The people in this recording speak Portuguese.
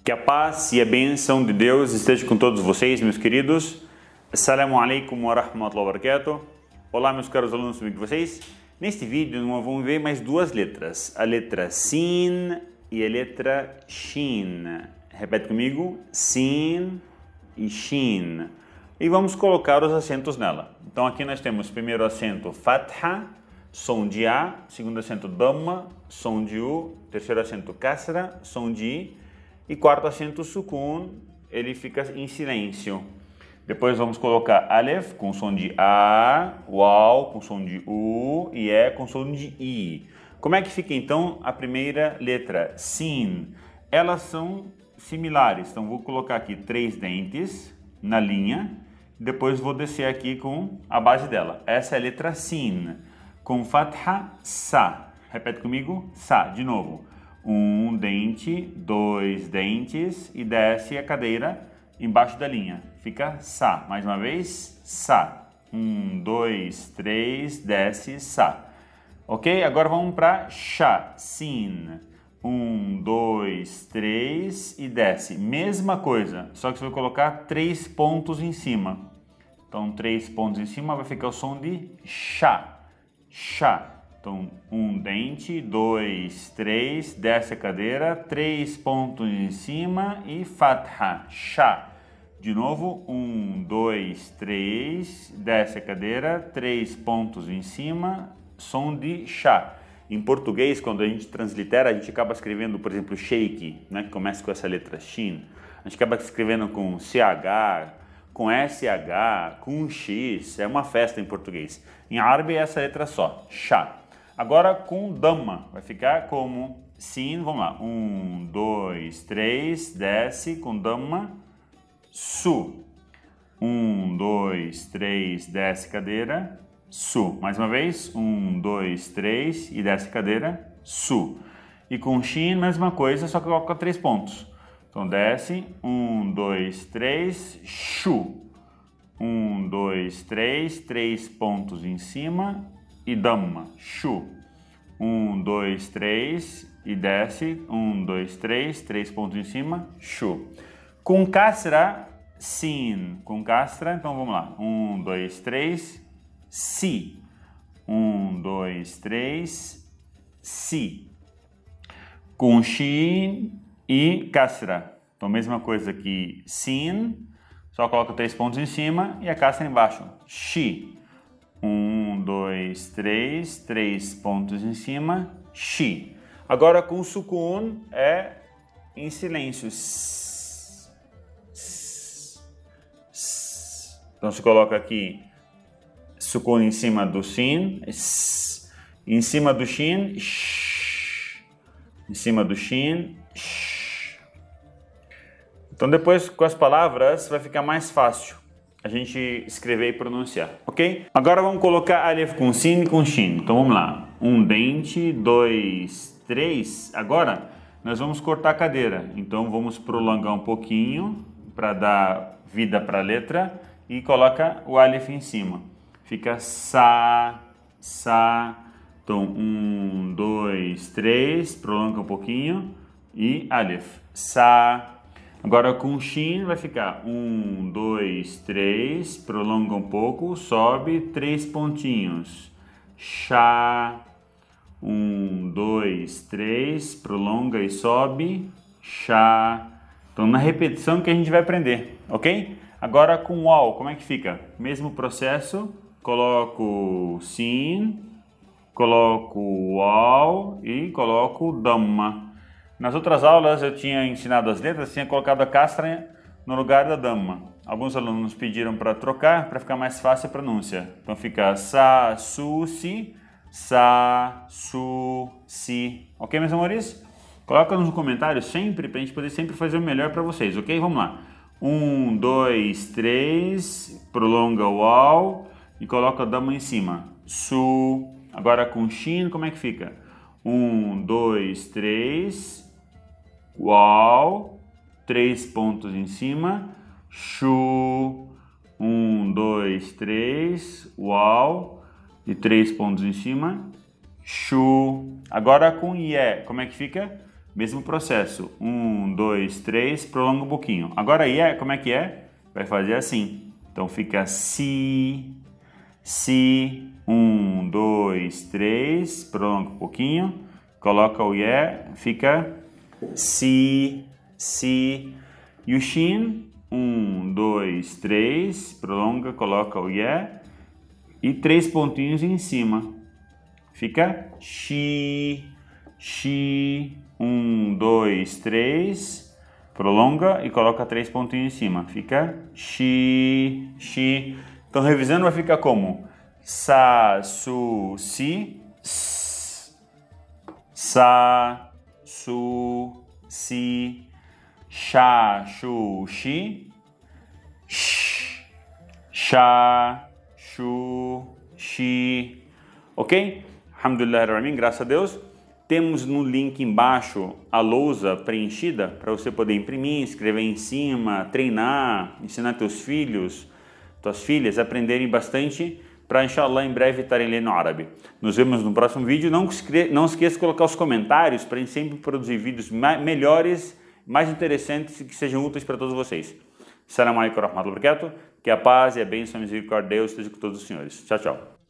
Que a paz e a bênção de Deus esteja com todos vocês, meus queridos. Assalamu alaikum wa rahmatullahi wa barakatuh. Olá, meus caros alunos, tudo bem com vocês? Neste vídeo, nós vamos ver mais duas letras. A letra Sin e a letra Shin. Repete comigo. Sin e Shin. E vamos colocar os acentos nela. Então, aqui nós temos primeiro acento Fatha, som de A. Segundo acento Dhamma, som de U. Terceiro acento Kasra, som de I. E quarto acento Sukun, ele fica em silêncio. Depois vamos colocar Alef com som de A, Waw com som de U e E com som de I. Como é que fica então a primeira letra, Sin? Elas são similares, então vou colocar aqui 3 dentes na linha, depois vou descer aqui com a base dela. Essa é a letra Sin, com Fatha, Sa. Repete comigo, Sa, de novo. 1 dente, 2 dentes e desce a cadeira embaixo da linha. Fica Sa. Mais uma vez, Sa. 1, 2, 3, desce, Sa. Ok? Agora vamos para Sha, Sin. 1, 2, 3 e desce. Mesma coisa, só que você vai colocar 3 pontos em cima. Então, 3 pontos em cima vai ficar o som de Sha. Sha. Então, 1 dente, 2, 3, desce a cadeira, 3 pontos em cima e Fatha, Sha. De novo, 1, 2, 3, desce a cadeira, 3 pontos em cima, som de Sha. Em português, quando a gente translitera, a gente acaba escrevendo, por exemplo, shake, né, que começa com essa letra Shin. A gente acaba escrevendo com CH, com SH, com X, é uma festa em português. Em árabe é essa letra só, Sha. Agora com Dhamma, vai ficar como Sin, vamos lá, 1, 2, 3, desce com Dhamma, Su. 1, 2, 3, desce cadeira, Su. Mais uma vez, 1, 2, 3 e desce cadeira, Su. E com Shin, mesma coisa, só que coloca 3 pontos. Então desce, 1, 2, 3, Shu. 1, 2, 3, 3 pontos em cima e Dhamma, Shu. 1, 2, 3 e desce, 1, 2, 3, 3 pontos em cima, Shu. Com Kasra, Sin. Com Kasra, então vamos lá. 1, 2, 3, Si. 1, 2, 3, Si. Com Shin e Kasra. Então, mesma coisa que Sin, só coloca 3 pontos em cima e a Kasra embaixo, Shi. 1, 2, 3, 3 pontos em cima, Shi. Agora com Sukun é em silêncio. Então se coloca aqui Sukun em cima do Sin, em cima do Shin, em cima do Shin. Então depois com as palavras vai ficar mais fácil a gente escrever e pronunciar, ok? Agora vamos colocar Alef com Sin e com Shin. Então vamos lá. 1 dente, 2, 3. Agora nós vamos cortar a cadeira. Então vamos prolongar um pouquinho para dar vida para a letra e coloca o Alef em cima. Fica Sa, Sa. Então 1, 2, 3. Prolonga um pouquinho e Alef. Sa. Agora com Shin vai ficar 1, 2, 3, prolonga um pouco, sobe 3 pontinhos. Sha. 1, 2, 3, prolonga e sobe. Sha. Então na repetição que a gente vai aprender, ok? Agora com Waw, como é que fica? Mesmo processo, coloco Sin, coloco Waw e coloco Dhamma. Nas outras aulas eu tinha ensinado as letras, tinha colocado a Kasra no lugar da Dhamma. Alguns alunos pediram para trocar, para ficar mais fácil a pronúncia. Então fica Sa, Su, Si, Sa, Su, Si. Ok, meus amores? Coloca nos comentários sempre, para a gente poder sempre fazer o melhor para vocês, ok? Vamos lá. 1, 2, 3, prolonga o Waw e coloca a Dhamma em cima. Su. Agora com Shin, como é que fica? 1, 2, 3... Waw, 3 pontos em cima, Shu, 1, 2, 3, Waw, e 3 pontos em cima, Shu. Agora com Ye, como é que fica? Mesmo processo. 1, 2, 3, prolonga um pouquinho. Agora é, como é que é? Vai fazer assim. Então fica si, 1, 2, 3, prolonga um pouquinho. Coloca o fica si. E o shin, 1, 2, 3, prolonga, coloca o e 3 pontinhos em cima. Fica shi, 1, 2, 3, prolonga e coloca 3 pontinhos em cima. Fica shi. Então revisando vai ficar como? Sa, su, si, sa, su, si, sha, shu, shi, sha, shu, shi. Ok? Alhamdulillah, graças a Deus. Temos no link embaixo a lousa preenchida para você poder imprimir, escrever em cima, treinar, ensinar teus filhos, tuas filhas a aprenderem bastante para, inshallah, em breve estarem lendo árabe. Nos vemos no próximo vídeo. Não esqueça de colocar os comentários para a gente sempre produzir vídeos melhores, mais interessantes e que sejam úteis para todos vocês. Assalamu alaikum wa rahmatullahi wa barakatuh. Que a paz e a bênção e a misericórdia de Deus esteja com todos os senhores. Tchau, tchau.